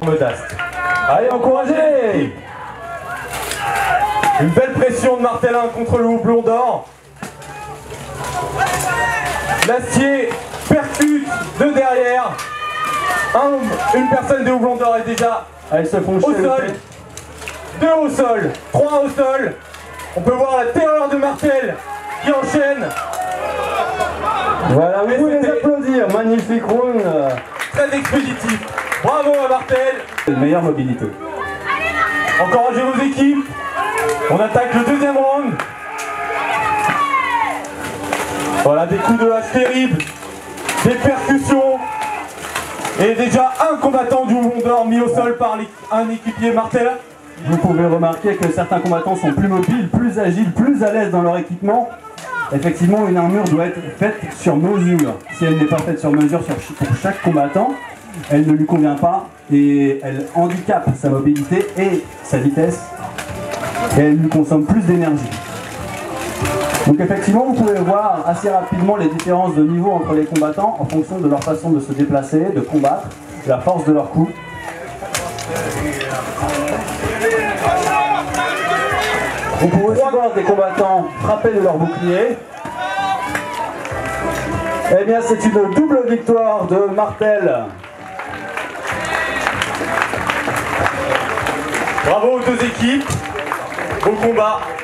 Modeste. Allez, encouragez! Une belle pression de Martellin contre le houblon d'or. L'acier percute de derrière. Une personne des houblons d'or est déjà Allez, se font au sol. 2 au sol, 3 au sol. On peut voir la terreur de Martel qui enchaîne. Voilà, vous pouvez les applaudir. Magnifique round. Très expéditif. Bravo à Martel. Meilleure mobilité. Encouragez vos équipes. On attaque le deuxième round. Voilà, des coups de hache terribles, des percussions. Et déjà un combattant du houblon d'or mis au sol par un équipier Martel. Vous pouvez remarquer que certains combattants sont plus mobiles, plus agiles, plus à l'aise dans leur équipement. Effectivement, une armure doit être faite sur mesure. Si elle n'est pas faite sur mesure pour chaque combattant, elle ne lui convient pas et elle handicape sa mobilité et sa vitesse et elle lui consomme plus d'énergie. Donc effectivement, vous pouvez voir assez rapidement les différences de niveau entre les combattants en fonction de leur façon de se déplacer, de combattre, la force de leurs coups. Vous pouvez aussi voir des combattants frapper de leur bouclier. Eh bien, c'est une double victoire de Martel. Bravo aux deux équipes. Beau combat.